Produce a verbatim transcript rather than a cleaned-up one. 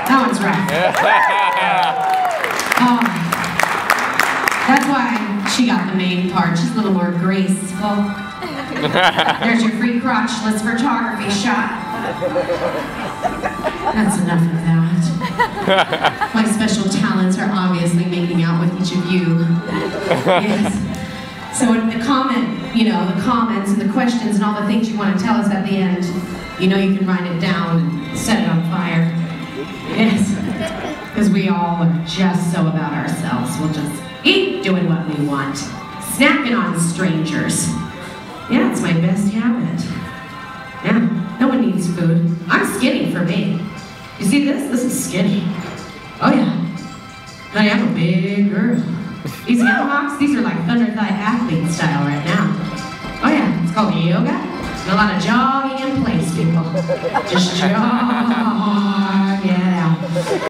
That one's rough. Oh, that's why she got the main part. She's a little more graceful. There's your free crotchless photography shot. That's enough of that. My special talents are obviously making out with each of you. Yes. So the comment, you know, the comments and the questions and all the things you want to tell us at the end, you know you can write it down and set it on fire. Yes. Because we all are just so about ourselves. We'll just eat doing what we want. Snacking on strangers. Yeah, it's my best habit. Yeah, no one needs food. I'm skinny for me. You see this? This is skinny. Oh yeah. Honey, I'm a big girl. These Yamahawks, these are like Thunder Thigh athlete style right now. Oh yeah, it's called yoga. And a lot of jogging in place, people. Just jog, yeah.